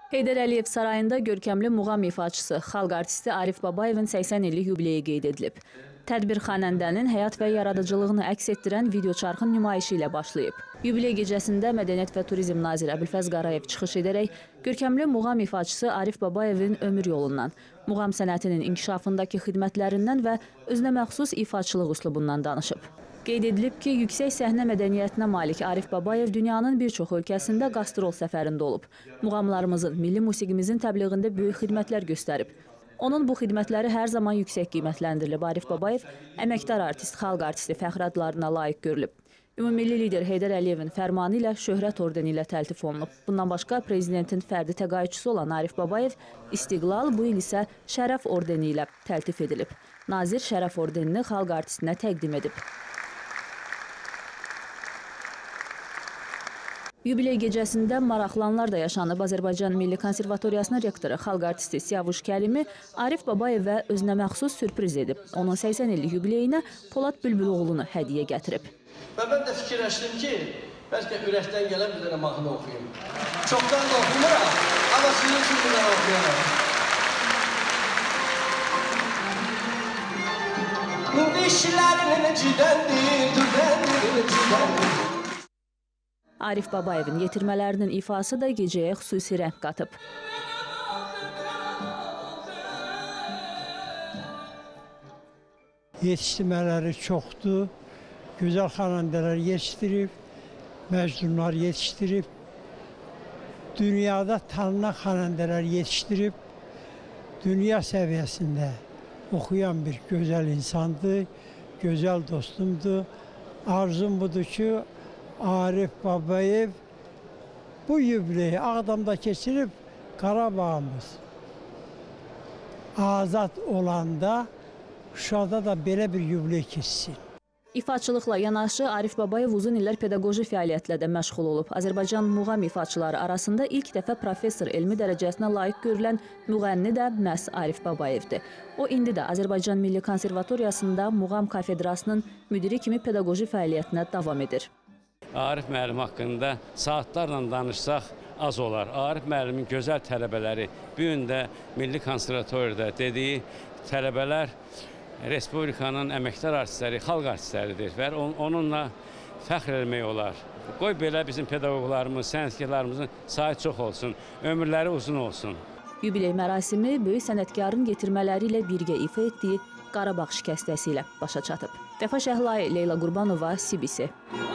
Heydər Əliyev sarayında görkəmli muğam ifaçısı, xalq artisti Arif Babayevin 80 illik yubileyi qeyd edilib. Tədbir xanəndənin həyat və yaradıcılığını əks etdirən videoçarxın nümayişi ilə başlayıb. Yubiley gecəsində Mədəniyyət və Turizm naziri Əbülfəz Qarayev çıxış edərək görkəmli muğam ifaçısı Arif Babayevin ömür yolundan, muğam sənətinin inkişafındakı xidmətlərindən və özünə məxsus ifaçılıq üslubundan danışıb. Qeyd edilib ki, yüksək səhnə mədəniyyətinə malik Arif Babayev dünyanın bir çox ölkəsində qastrol səfərində olub. Muğamlarımızın, milli musiqimizin təbliğində böyük xidmətlər göstərib. Onun bu xidmətləri hər zaman yüksək qiymətləndirilib. Arif Babayev əməkdar artist, xalq artisti fəxri adlarına layiq görülüb. Ümummilli lider Heydər Əliyevin fərmanı ilə şöhrət ordeni ilə təltif olunub. Bundan başqa prezidentin fərdi təqaüdçüsü olan Arif Babayev İstiqlal, bu il isə Şərəf ordeni ilə təltif edilib. Nazir Şərəf ordenini xalq artistinə təqdim edib. Yubiley gecəsində maraqlananlar da yaşanıb. Azərbaycan Milli Konservatoriyasının rektoru, xalq artisti Siyavuş Kərimi Arif Babayevə özünə məxsus sürpriz edib. Onun 80 illik yubileyinə Polad Bülbüloğlu'nu hədiyyə gətirib. Və mən də fikirləşdim ki, bəlkə ürəkdən gələn bir dənə mahnı oxuyum. Çoxdan da oxumuram, amma sizin üçün bir dənə oxuyuram. Dişlərin cidəndir, düzəndir, cidəndir. Arif Babayevin yetirmələrinin ifası da gecəyə xüsusi rəng qatıb. Yetişdirmələri çoxdur, gözəl xanəndələr yetişdirib, məcnunlar yetişdirib, dünyada tanınan xanəndələr yetişdirib, dünya səviyyəsində oxuyan bir gözəl insandır, gözəl dostumdur. Arzum budur ki, Arif Babayev bu yubileyi Ağdamda keçirib Qarabağımız azad olanda Şuşada da belə bir yubiley keçsin. İfaçılıqla yanaşı Arif Babayev uzun illər pedaqoji fəaliyyətlə də məşğul olub. Azərbaycan muğam ifaçıları arasında ilk dəfə professor elmi dərəcəsinə layiq görülən müğənni də məhz Arif Babayevdir. O indi də Azərbaycan Milli Konservatoriyasında muğam kafedrasının müdiri kimi pedaqoji fəaliyyətinə davam edir. Arif müəllim haqqında saatlarla danışsaq az olar. Arif müəllimin gözəl tələbələri, bu gün də Milli Konservatoriyada dediyi tələbələr Respublikanın əməkdar artistləri, xalq artistləridir və onunla fəxr etmək olar. Qoy belə bizim pedaqoqlarımız, sənətkarlarımızın sayı çox olsun, ömürləri uzun olsun. Yubiley mərasimi böyük sənətkarın getirmələri ilə birgə ifa etdiyi Qarabağ şikəstəsi ilə başa çatıb. Vəfa Şəhlai, Leyla Qurbanova, CBC.